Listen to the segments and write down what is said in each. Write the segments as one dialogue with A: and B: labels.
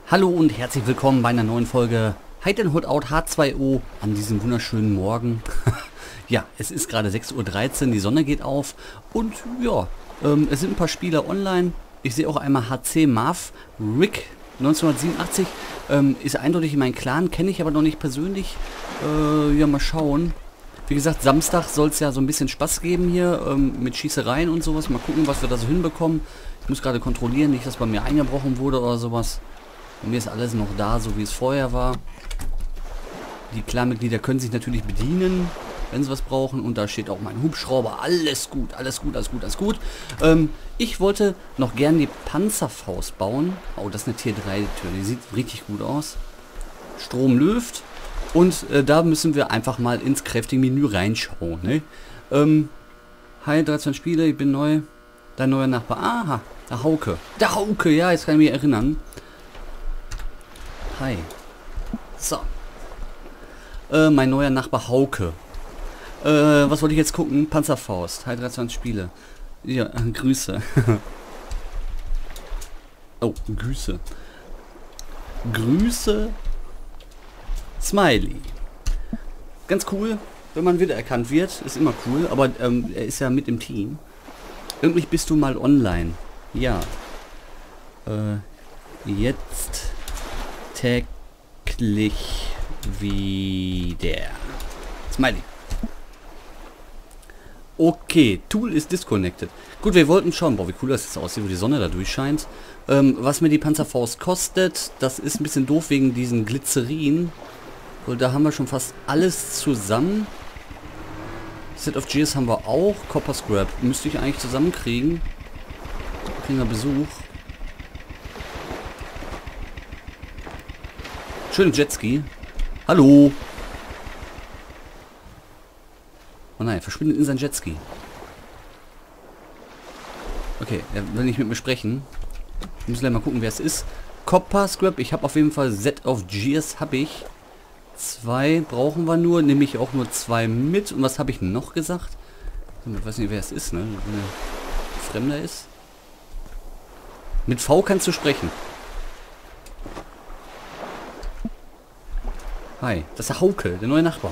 A: Hallo und herzlich willkommen bei einer neuen Folge Hide and Hold Out H2O an diesem wunderschönen Morgen. Ja, es ist gerade 6:13 Uhr, die Sonne geht auf und ja, es sind ein paar Spieler online. Ich sehe auch einmal HC Marv Rick 1987, ist eindeutig in meinem Clan, kenne ich aber noch nicht persönlich. Ja, mal schauen. Wie gesagt, Samstag soll es ja so ein bisschen Spaß geben hier mit Schießereien und sowas. Mal gucken, was wir da so hinbekommen. Ich muss gerade kontrollieren, nicht, dass bei mir eingebrochen wurde oder sowas. Bei mir ist alles noch da, so wie es vorher war. Die Clanmitglieder können sich natürlich bedienen, wenn sie was brauchen. Und da steht auch mein Hubschrauber. Alles gut, alles gut, alles gut, alles gut. Ich wollte noch gern die Panzerfaust bauen. Oh, das ist eine Tier 3 Tür. Die sieht richtig gut aus. Strom löft. Und da müssen wir einfach mal ins Crafting-Menü reinschauen. Ne? Hi, 13 Spiele, ich bin neu. Dein neuer Nachbar. Aha, der Hauke. Der Hauke, ja, jetzt kann ich mich erinnern. Hi. So. Mein neuer Nachbar Hauke. Was wollte ich jetzt gucken? Panzerfaust. Hi, 23 Spiele. Ja, Grüße. Oh, Grüße. Grüße. Smiley. Ganz cool, wenn man wiedererkannt wird. Ist immer cool, aber er ist ja mit im Team. Irgendwie bist du mal online. Ja. Jetzt täglich wieder. Smiley. Okay, Tool ist disconnected. Gut, wir wollten schauen, boah, wie cool das jetzt aussieht, wo die Sonne da durchscheint. Was mir die Panzerfaust kostet, das ist ein bisschen doof wegen diesen Glycerin. Und da haben wir schon fast alles zusammen. Set of Gears haben wir auch. Copper Scrap müsste ich eigentlich zusammenkriegen. Kriegen wir Besuch. Schönen Jetski. Hallo. Oh nein, verschwindet in sein Jetski. Okay, er will nicht mit mir sprechen. Ich muss gleich mal gucken, wer es ist. Copper Scrap, ich habe auf jeden Fall Set of Gears, habe ich. 2 brauchen wir nur, nehme ich auch nur 2 mit. Und was habe ich noch gesagt? Ich weiß nicht, wer es ist, ne? Wenn er Fremder ist. Mit V kannst du sprechen. Hi, das ist der Hauke, der neue Nachbar.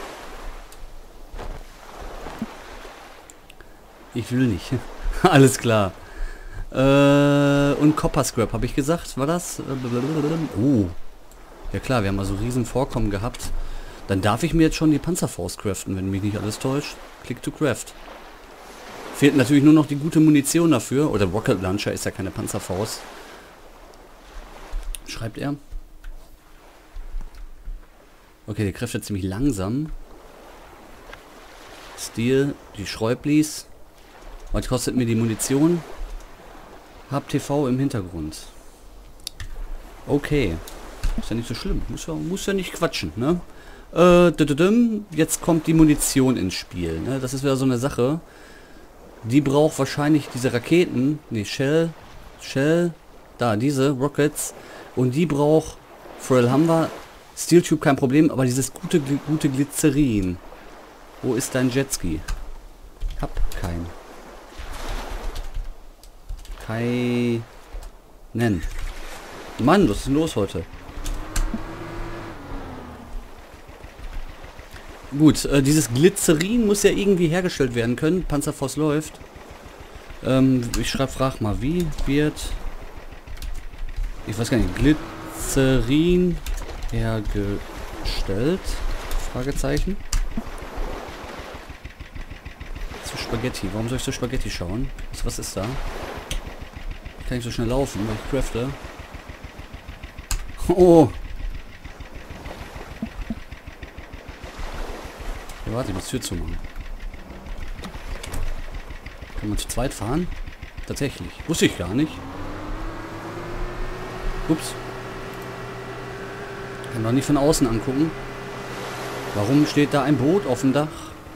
A: Ich will nicht. Alles klar. Und Copper Scrap, habe ich gesagt, war das? Oh. Ja klar, wir haben also riesen Vorkommen gehabt. Dann darf ich mir jetzt schon die Panzerfaust craften, wenn mich nicht alles täuscht. Click to craft. Fehlt natürlich nur noch die gute Munition dafür. Oder Rocket Launcher ist ja keine Panzerfaust. Schreibt er. Okay, der craftet ziemlich langsam. Steel, die Schräublis. Was kostet mir die Munition? Hab TV im Hintergrund. Okay. Ist ja nicht so schlimm. Muss ja nicht quatschen, ne? Jetzt kommt die Munition ins Spiel. Ne? Das ist wieder so eine Sache. Die braucht wahrscheinlich diese Raketen. Ne, Shell. Da, diese Rockets. Und die braucht... Frell haben wir. Steel Tube kein Problem, aber dieses gute Glycerin. Wo ist dein Jetski? Hab keinen. Keinen. Mann, was ist denn los heute? Gut, dieses Glycerin muss ja irgendwie hergestellt werden können. Panzerfaust läuft. Ich frag mal, wie wird... Ich weiß gar nicht. Glycerin hergestellt? Fragezeichen. Zu Spaghetti. Warum soll ich zu Spaghetti schauen? Was ist da? Ich kann nicht so schnell laufen, weil ich crafte. Oh! Ja, warte, ich muss die Tür zumachen. Kann man zu zweit fahren? Tatsächlich. Wusste ich gar nicht. Ups. Kann man nicht von außen angucken. Warum steht da ein Boot auf dem Dach?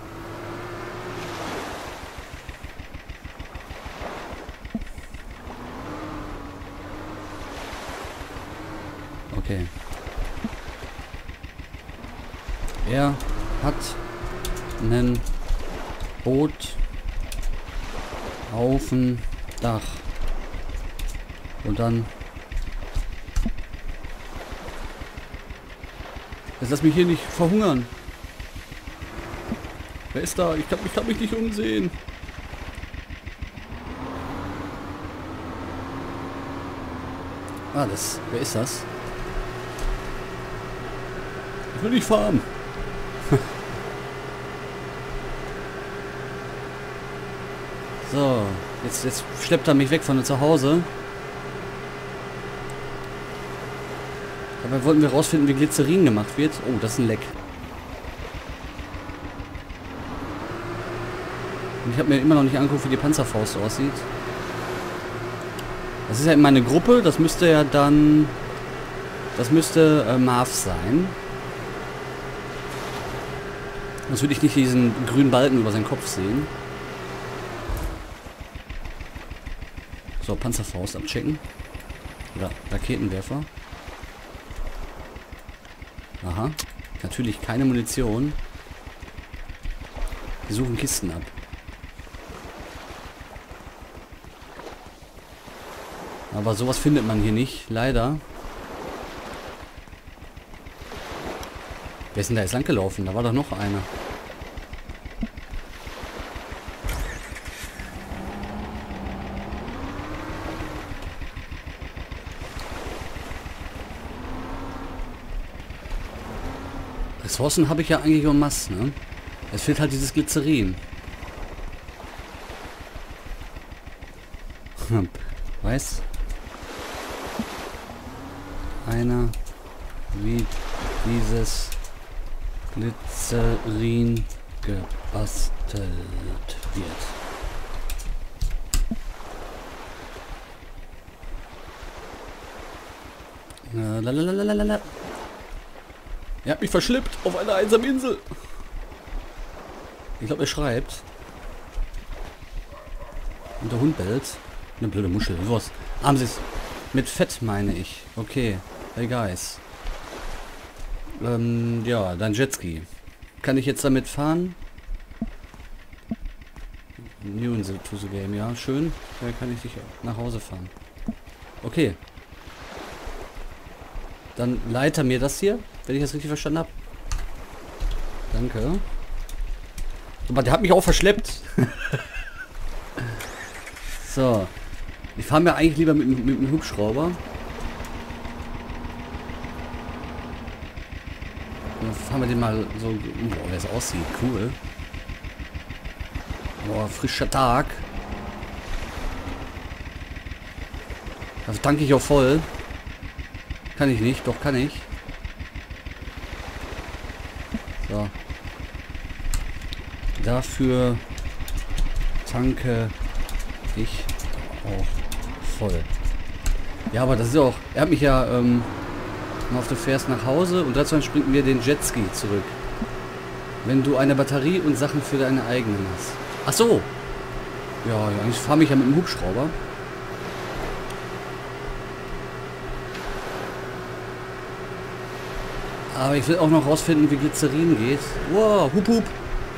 A: Okay. Er hat ein Boot auf dem Dach. Und dann Jetzt lass mich hier nicht verhungern. Wer ist da? Ich kann mich nicht umsehen. Ah, wer ist das? Ich will nicht farmen. So, jetzt schleppt er mich weg von zu Hause. Dabei wollten wir rausfinden, wie Glycerin gemacht wird. Oh, das ist ein Leck. Und ich habe mir immer noch nicht angeguckt, wie die Panzerfaust aussieht. Das ist ja immer eine Gruppe. Das müsste ja dann... Das müsste Marv sein. Sonst würde ich nicht diesen grünen Balken über seinen Kopf sehen. So, Panzerfaust abchecken. Oder Raketenwerfer. Aha. Natürlich keine Munition. Wir suchen Kisten ab. Aber sowas findet man hier nicht, leider. Wer ist denn da jetzt lang gelaufen? Da war doch noch einer. Ressourcen habe ich ja eigentlich en masse, ne? Es fehlt halt dieses Glycerin. Weiß? Einer, wie dieses Glycerin gebastelt wird. Lalalala. Er hat mich verschleppt auf einer einsamen Insel. Ich glaube, er schreibt. Und der Hund bellt. Eine blöde Muschel. Was? Haben Sie es mit Fett, meine ich. Okay. Hey guys. Ja, dein Jetski. Kann ich jetzt damit fahren? New in to the game, ja, schön. Da kann ich dich nach Hause fahren. Okay. Dann leite mir das hier, wenn ich das richtig verstanden habe. Danke. Aber der hat mich auch verschleppt. So. Ich fahre mir eigentlich lieber mit einem Hubschrauber. Dann fahren wir den mal so... Boah, wie es aussieht. Cool. Boah, frischer Tag. Das tanke ich auch voll. Kann ich nicht, doch kann ich. So. Dafür tanke ich auch voll. Ja, aber das ist auch... Er hat mich ja auf du fährst nach Hause und dazu springt mir den Jetski zurück. Wenn du eine Batterie und Sachen für deine eigenen hast. Ach so. Ja, ich fahre mich ja mit dem Hubschrauber. Aber ich will auch noch rausfinden, wie Glycerin geht. Wow, hup hup.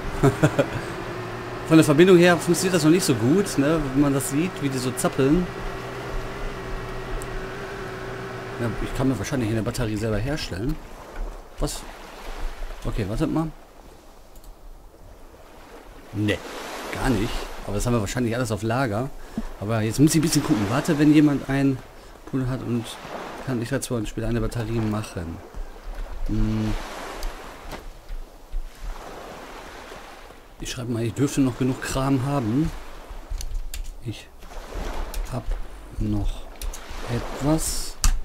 A: Von der Verbindung her funktioniert das noch nicht so gut, ne? Wenn man das sieht, wie die so zappeln. Ja, ich kann mir wahrscheinlich eine Batterie selber herstellen. Was? Okay, wartet mal. Ne, gar nicht. Aber das haben wir wahrscheinlich alles auf Lager. Aber jetzt muss ich ein bisschen gucken. Warte, wenn jemand ein Pool hat und kann ich dazu später eine Batterie machen. Ich schreibe mal, ich dürfte noch genug Kram haben. Ich habe noch etwas.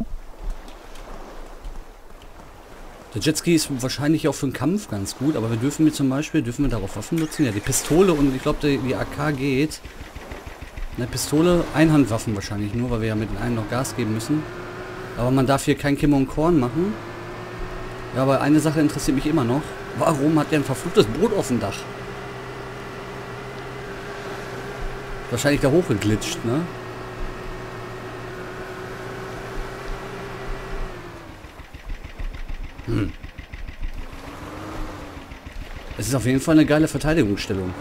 A: Der Jetski ist wahrscheinlich auch für den Kampf ganz gut, aber wir dürfen dürfen wir darauf Waffen nutzen? Ja, die Pistole und ich glaube die AK geht. Eine Pistole, Einhandwaffen wahrscheinlich nur, weil wir ja mit den einen noch Gas geben müssen. Aber man darf hier kein Kimmer und Korn machen. Ja, aber eine Sache interessiert mich immer noch. Warum hat der ein verfluchtes Boot auf dem Dach? Wahrscheinlich da hochgeglitscht, ne? Es ist auf jeden Fall eine geile Verteidigungsstellung.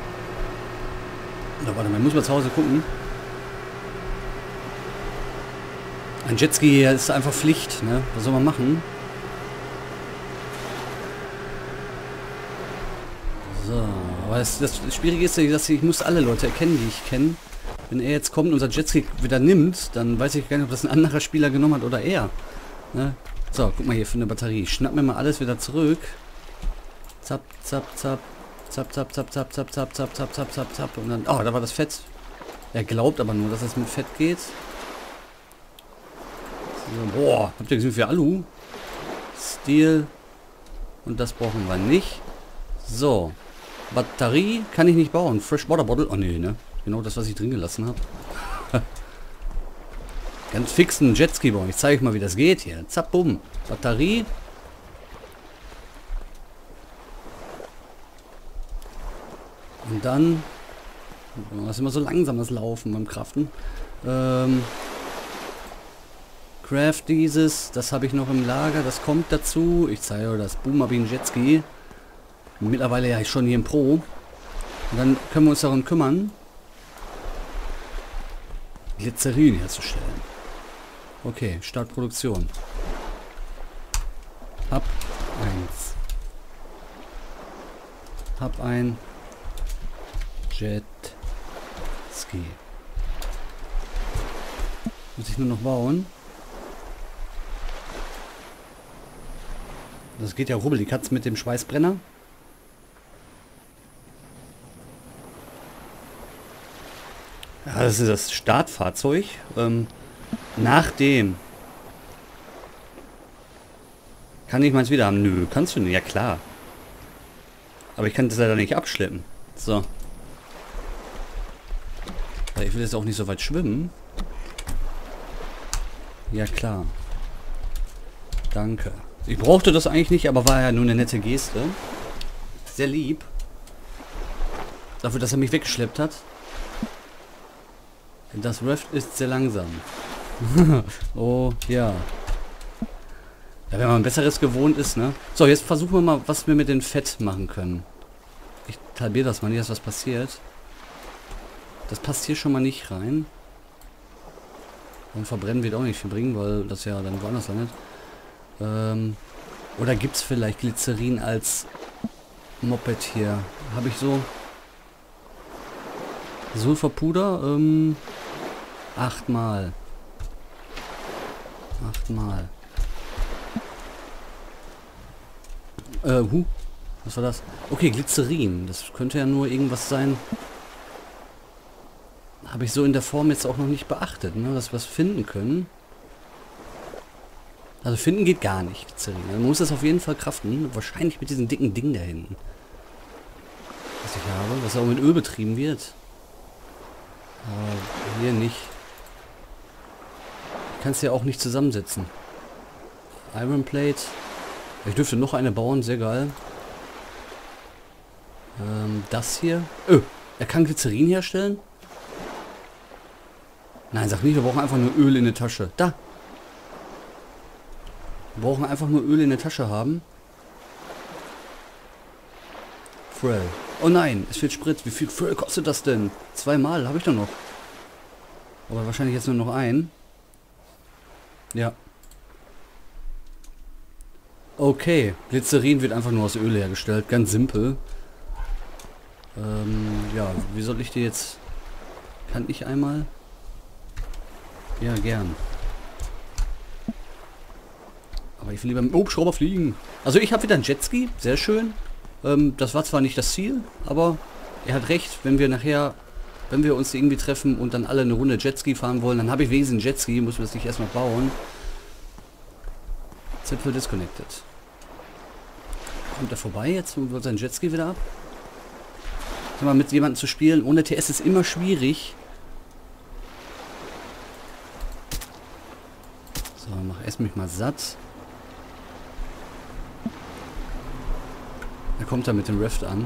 A: Da, warte mal, muss mal zu Hause gucken. Ein Jetski ist einfach Pflicht, ne? Was soll man machen? So, aber das Schwierige ist ja, dass ich muss alle Leute erkennen, die ich kenne. Wenn er jetzt kommt und unser Jetski wieder nimmt, dann weiß ich gar nicht, ob das ein anderer Spieler genommen hat oder er. Ne? So, guck mal hier für eine Batterie. Schnapp mir mal alles wieder zurück. Zap, zap, zap. Zap, zap, zap, zap, zap, zap, zap, zap, zap, zap, zap. Und dann... Oh, da war das Fett. Er glaubt aber nur, dass es mit Fett geht. So, boah, habt ihr gesehen, wie viel Alu? Steel. Und das brauchen wir nicht. So. Batterie kann ich nicht bauen. Fresh Water Bottle. Oh nee, ne? Genau das, was ich drin gelassen habe. Ganz fix einen Jetski bauen. Ich zeige euch mal, wie das geht hier. Zapp, bumm. Batterie. Und dann... Das ist immer so langsam, das Laufen beim Kraften. Craft dieses. Das habe ich noch im Lager. Das kommt dazu. Ich zeige euch das Boomabin Jetski. Mittlerweile ja schon hier im Pro. Und dann können wir uns darum kümmern, Glycerin herzustellen. Okay, Start Produktion. Hab 1. Hab ein Jetski. Muss ich nur noch bauen. Das geht ja rubbelig Katz mit dem Schweißbrenner. Ja, das ist das Startfahrzeug. Nachdem. Kann ich meins wieder haben? Nö, kannst du nicht. Ja klar. Aber ich kann das leider nicht abschleppen. So. Weil ich will jetzt auch nicht so weit schwimmen. Ja klar. Danke. Ich brauchte das eigentlich nicht, aber war ja nur eine nette Geste. Sehr lieb. Dafür, dass er mich weggeschleppt hat. Das Raft ist sehr langsam. Oh, ja. Ja, wenn man ein besseres gewohnt ist, ne? So, jetzt versuchen wir mal, was wir mit dem Fett machen können. Ich halbiere das mal nicht, dass was passiert. Das passt hier schon mal nicht rein. Und verbrennen wird auch nicht viel bringen, weil das ja dann woanders landet. Oder gibt es vielleicht Glycerin als Moped hier? Habe ich so... Sulfurpuder? 8 Mal. 8 Mal. Was war das? Okay, Glycerin. Das könnte ja nur irgendwas sein. Habe ich so in der Form jetzt auch noch nicht beachtet, ne? Dass wir was finden können. Also finden geht gar nicht, Glycerin. Man muss das auf jeden Fall kraften. Wahrscheinlich mit diesem dicken Ding da hinten. Was ich habe, was auch mit Öl betrieben wird. Aber hier nicht. Ich kann es ja auch nicht zusammensetzen. Iron Plate. Ich dürfte noch eine bauen, sehr geil. Das hier. Er kann Glycerin herstellen? Nein, sag nicht, wir brauchen einfach nur Öl in der Tasche. Da! Wir brauchen einfach nur Öl in der Tasche haben. Frell. Oh nein, es fehlt Sprit. Wie viel Frell kostet das denn? 2 Mal, habe ich doch noch. Aber wahrscheinlich jetzt nur noch ein. Ja. Okay, Glycerin wird einfach nur aus Öl hergestellt. Ganz simpel. Ja, wie soll ich die jetzt... Kann ich einmal... Ja, gern. Aber ich will lieber mit dem Hubschrauber fliegen. Also ich habe wieder einen Jetski, sehr schön. Das war zwar nicht das Ziel, aber er hat recht, wenn wir nachher, wenn wir uns irgendwie treffen und dann alle eine Runde Jetski fahren wollen, dann habe ich wenigstens einen Jetski, muss man das nicht erstmal bauen. Zipfel disconnected. Kommt er vorbei jetzt und wird sein Jetski wieder ab? Sag mal, mit jemandem zu spielen ohne TS ist immer schwierig. So, mach erst mich mal satt. Da kommt er mit dem Raft an.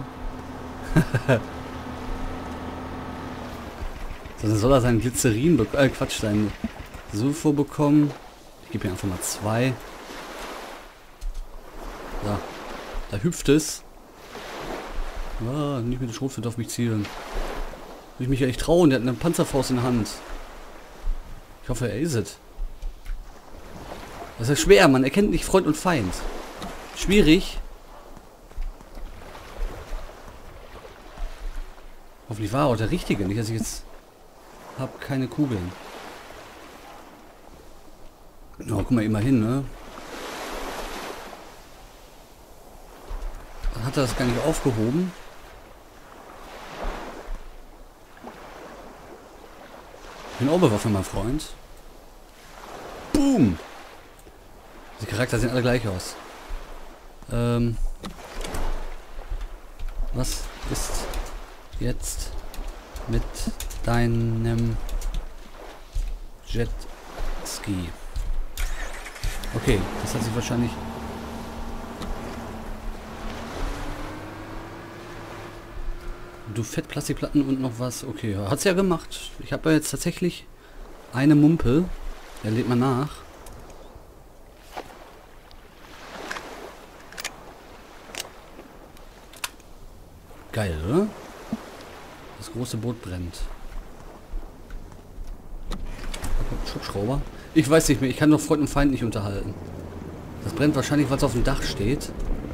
A: So, dann soll er seinen Glycerin bekommen. Quatsch, seinen Sulfur bekommen. Ich gebe ihm einfach mal 2. So, da hüpft es. Ah, nicht mit dem Schrotflinte auf mich zielen. Will ich mich ja echt trauen, der hat eine Panzerfaust in der Hand. Ich hoffe, er ist es. Das ist schwer, man erkennt nicht Freund und Feind. Schwierig. Hoffentlich war auch der Richtige, nicht, dass ich jetzt... Hab keine Kugeln. Oh, guck mal, immerhin, ne? Dann hat er das gar nicht aufgehoben. Ich bin auch bewaffnet, mein Freund. Boom! Die Charakter sehen alle gleich aus. Was ist jetzt mit deinem Jetski? Okay, das hat sich wahrscheinlich... Du Fettplastikplatten und noch was. Okay, hat's ja gemacht. Ich habe ja jetzt tatsächlich eine Mumpel. Der lädt mal nach. Geil, oder? Das große Boot brennt. Da kommt ein Schubschrauber. Ich weiß nicht mehr, ich kann doch Freund und Feind nicht unterhalten. Das brennt wahrscheinlich, weil es auf dem Dach steht.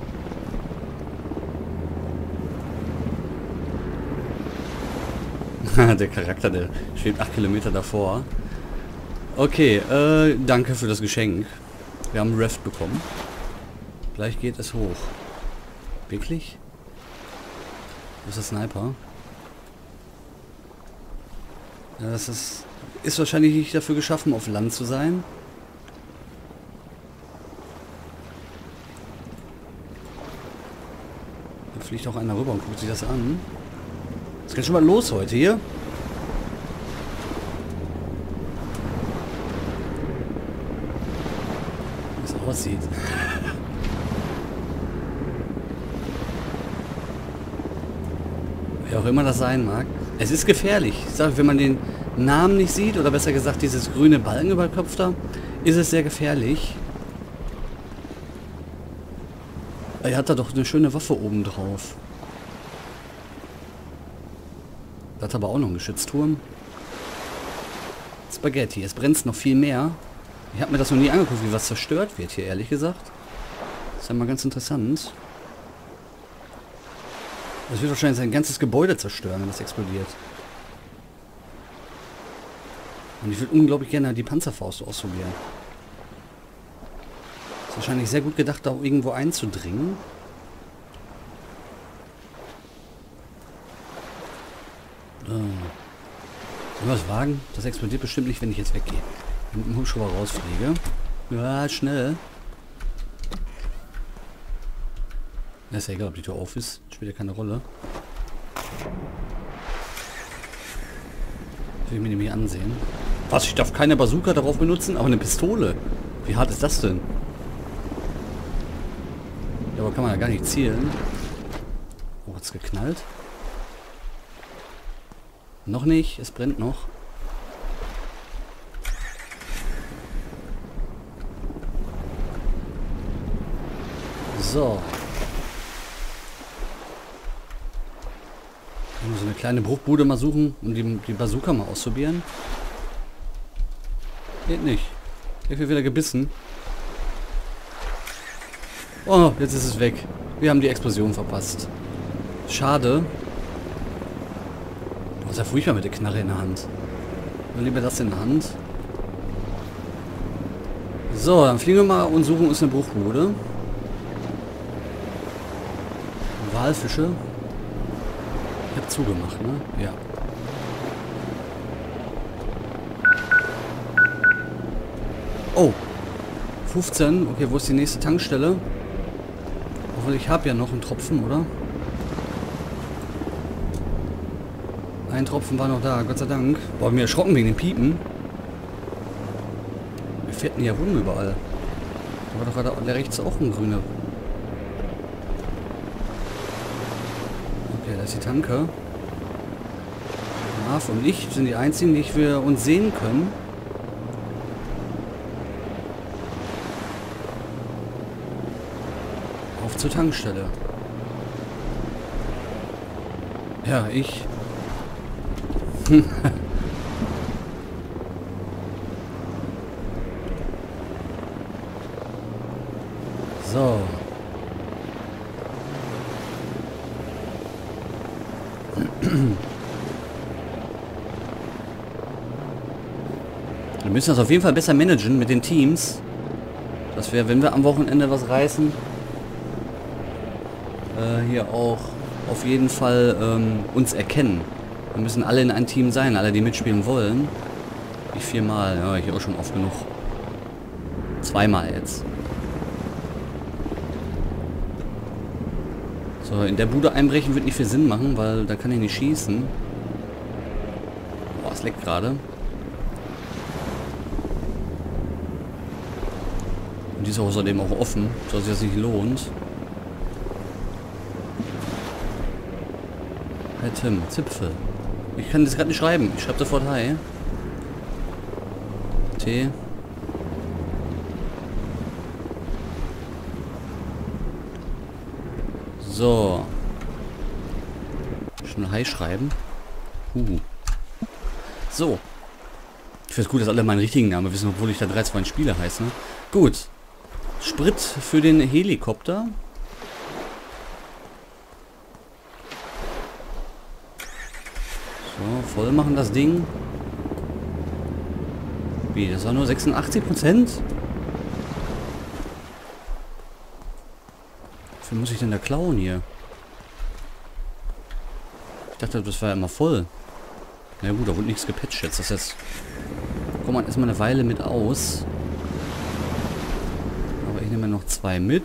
A: Der Charakter, der schwebt 8 Kilometer davor. Okay, danke für das Geschenk. Wir haben Reft bekommen. Gleich geht es hoch. Wirklich? Wo ist der Sniper? Ja, das ist wahrscheinlich nicht dafür geschaffen, auf Land zu sein. Da fliegt auch einer rüber und guckt sich das an. Es geht schon mal los heute hier. Wie es aussieht. Wer auch immer das sein mag. Es ist gefährlich. Ich sage, wenn man den Namen nicht sieht, oder besser gesagt dieses grüne Balken über den Kopf da, ist es sehr gefährlich. Er hat da doch eine schöne Waffe oben drauf. Da hat aber auch noch einen Geschützturm. Spaghetti. Es brennt noch viel mehr. Ich habe mir das noch nie angeguckt, wie was zerstört wird hier, ehrlich gesagt. Das ist ja mal ganz interessant. Das wird wahrscheinlich sein ganzes Gebäude zerstören, wenn das explodiert. Und ich würde unglaublich gerne die Panzerfaust ausprobieren. Ist wahrscheinlich sehr gut gedacht, da auch irgendwo einzudringen. Sollen wir das wagen? Das explodiert bestimmt nicht, wenn ich jetzt weggehe. Mit dem Hubschrauber rausfliege. Ja, schnell. Ja, ist ja egal, ob die Tür auf ist. Spielt ja keine Rolle. Will ich mir nämlich ansehen. Was? Ich darf keine Bazooka darauf benutzen, aber eine Pistole. Wie hart ist das denn? Ja, aber kann man ja gar nicht zielen. Oh, hat's geknallt? Noch nicht, es brennt noch. So. So eine kleine Bruchbude mal suchen und die Bazooka mal ausprobieren. Geht nicht. Ich habe wieder gebissen. Oh, jetzt ist es weg. Wir haben die Explosion verpasst. Schade. Oh, ist ja furchtbar mit der Knarre in der Hand. Dann lieber das in der Hand. So, dann fliegen wir mal und suchen uns eine Bruchbude. Walfische. Ich habe zugemacht, ne? Ja. Oh. 15. Okay, wo ist die nächste Tankstelle? Obwohl, ich habe ja noch einen Tropfen, oder? Ein Tropfen war noch da, Gott sei Dank. Boah, mir erschrocken wegen den Piepen. Wir fährten ja rum überall. Da war doch gerade da rechts auch ein grüner. Okay, da ist die Tanke. Marv und ich sind die einzigen, die wir uns sehen können. Auf zur Tankstelle. Ja, ich. Wir müssen das auf jeden Fall besser managen mit den Teams. Dass wir, wenn wir am Wochenende was reißen, hier auch auf jeden Fall uns erkennen. Wir müssen alle in ein Team sein, alle die mitspielen wollen. Ich 4-mal, ja, ich auch schon oft genug. 2-mal jetzt. So, in der Bude einbrechen wird nicht viel Sinn machen, weil da kann ich nicht schießen. Boah, es leckt gerade. Und die ist außerdem auch offen, sodass sich das nicht lohnt. Hey Tim, Zipfel. Ich kann das gerade nicht schreiben. Ich schreibe sofort Hi. T. So. Schon Hi schreiben. So. Ich finde es gut, dass alle meinen richtigen Namen wissen, obwohl ich da 3-2 Spieler heiße. Gut. Sprit für den Helikopter. So, voll machen das Ding. Wie, das war nur 86%? Wie viel muss ich denn da klauen hier? Ich dachte, das war ja immer voll. Na gut, da wurde nichts gepatcht jetzt. Das heißt, kommt man erstmal eine Weile mit aus. Aber ich nehme noch 2 mit.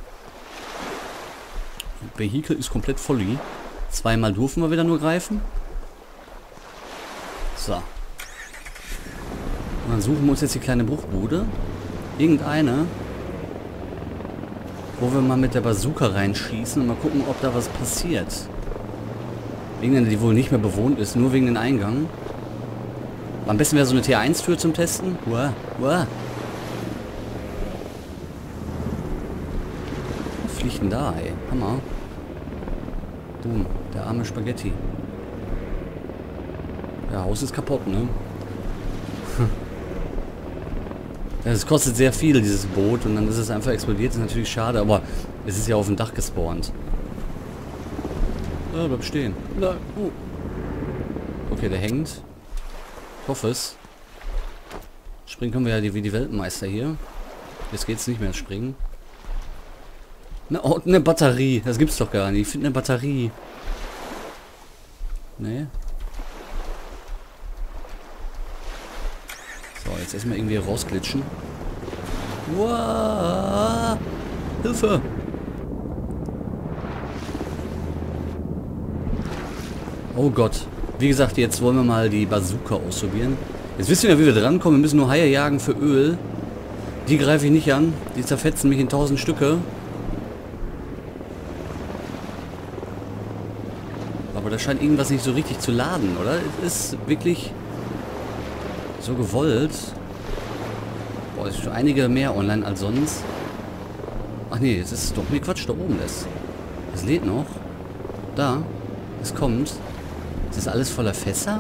A: Vehikel ist komplett voll. 2-mal dürfen wir wieder nur greifen. So. Und dann suchen wir uns jetzt die kleine Bruchbude. Irgendeine. Wo wir mal mit der Bazooka reinschießen und mal gucken, ob da was passiert. Irgendeine, die wohl nicht mehr bewohnt ist, nur wegen den Eingang. Am besten wäre so eine T1-Tür zum Testen. Uah, uah. Was fliegt denn da, ey? Hammer. Boom, der arme Spaghetti. Ja, Haus ist kaputt, ne? Es kostet sehr viel, dieses Boot, und dann ist es einfach explodiert. Das ist natürlich schade, aber es ist ja auf dem Dach gespawnt. Bleib stehen. Okay, der hängt. Ich hoffe es. Springen können wir ja wie die Weltmeister hier. Jetzt geht's nicht mehr springen. Eine Batterie. Das gibt's doch gar nicht. Ich finde eine Batterie. Nee. So, jetzt erstmal irgendwie rausglitschen. Wow! Hilfe! Oh Gott. Wie gesagt, jetzt wollen wir mal die Bazooka ausprobieren. Jetzt wissen wir, wie wir drankommen. Wir müssen nur Haie jagen für Öl. Die greife ich nicht an. Die zerfetzen mich in 1000 Stücke. Aber da scheint irgendwas nicht so richtig zu laden, oder? Es ist wirklich so gewollt. Boah, es ist schon einige mehr online als sonst. Ach nee, jetzt ist es doch... Nee, Quatsch, da oben ist. Es lädt noch. Da. Es kommt. Ist das alles voller Fässer?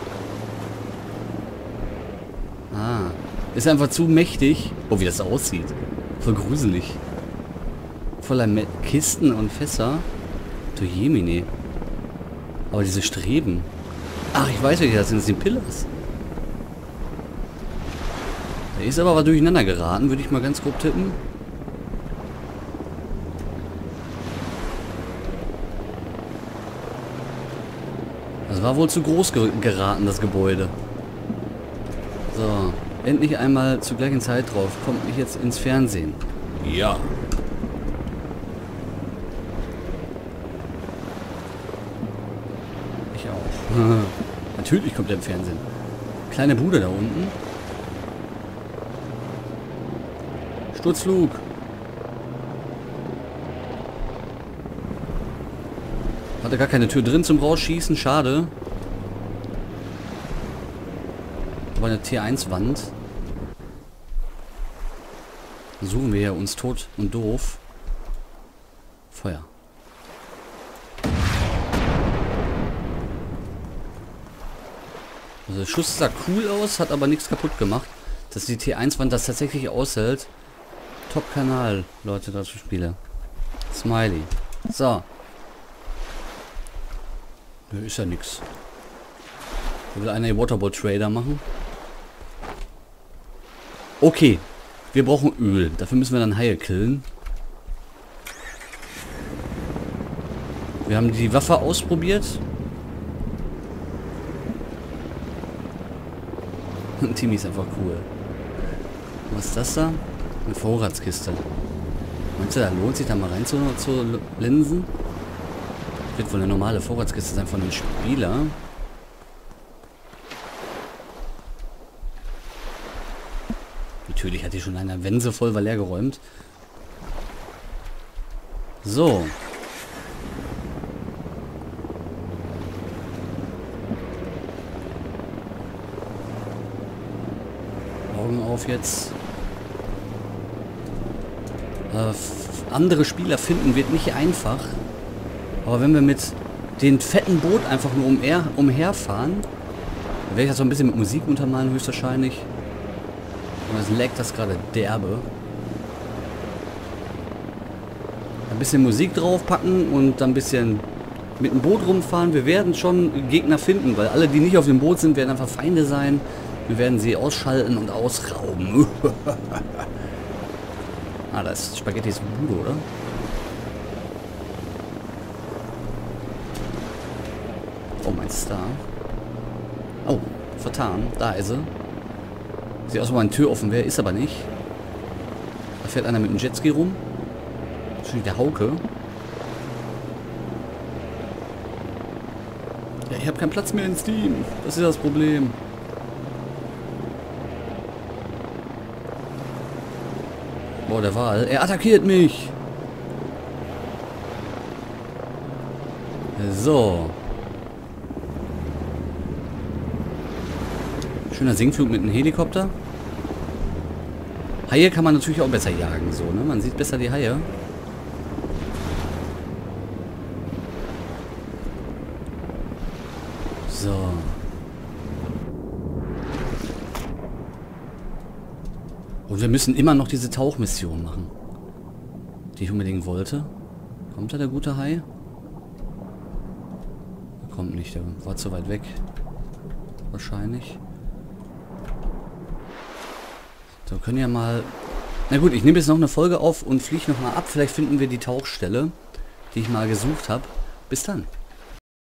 A: Ah. Ist einfach zu mächtig. Oh, wie das aussieht. Voll gruselig. Voller Kisten und Fässer. Du Jemine. Aber diese Streben. Ach, ich weiß, welche das sind. Das sind Pillars. Da ist aber was durcheinander geraten, würde ich mal ganz grob tippen. Das war wohl zu groß geraten, das Gebäude. So, endlich einmal zur gleichen Zeit drauf. Kommt ich jetzt ins Fernsehen? Ja. Ich auch. Natürlich kommt er im Fernsehen. Kleine Bude da unten. Sturzflug. Hatte gar keine Tür drin zum Rausschießen. Schade. Aber eine T1-Wand. Suchen wir ja uns tot und doof. Feuer. Also der Schuss sah cool aus, hat aber nichts kaputt gemacht. Dass die T1-Wand das tatsächlich aushält. Top-Kanal, Leute, dazu Spiele. Smiley. So. Nö, ist ja nix. Will einer Waterball Trader machen? Okay, wir brauchen Öl. Dafür müssen wir dann Haie killen. Wir haben die Waffe ausprobiert. Timmy ist einfach cool. Was ist das da? Eine Vorratskiste. Meinst du, da lohnt sich da mal rein zu linsen? Wird wohl eine normale Vorratskiste sein von dem Spieler. Natürlich hat die schon eine Wense voll, weil leer geräumt. So. Augen auf jetzt. Andere Spieler finden wird nicht einfach. Aber wenn wir mit dem fetten Boot einfach nur umherfahren, dann werde ich das so ein bisschen mit Musik untermalen höchstwahrscheinlich. Und es leckt das gerade derbe. Ein bisschen Musik draufpacken und dann ein bisschen mit dem Boot rumfahren. Wir werden schon Gegner finden, weil alle, die nicht auf dem Boot sind, werden einfach Feinde sein. Wir werden sie ausschalten und ausrauben. Ah, da ist Spaghettis Bude, oder? Oh, mein Star. Oh, vertan. Da ist sie. Sieht aus, als ob eine Tür offen wäre, ist aber nicht. Da fährt einer mit dem Jetski rum. Wahrscheinlich der Hauke. Ja, ich habe keinen Platz mehr in Steam. Das ist das Problem. Boah, der Wal. Er attackiert mich. So. Schöner Sinkflug mit einem Helikopter. Haie kann man natürlich auch besser jagen, so, ne? Man sieht besser die Haie. So. Und wir müssen immer noch diese Tauchmission machen, die ich unbedingt wollte. Kommt da der gute Hai? Der kommt nicht, der war zu weit weg. Wahrscheinlich. So, können ja mal... Na gut, ich nehme jetzt noch eine Folge auf und fliege noch mal ab. Vielleicht finden wir die Tauchstelle, die ich mal gesucht habe. Bis dann.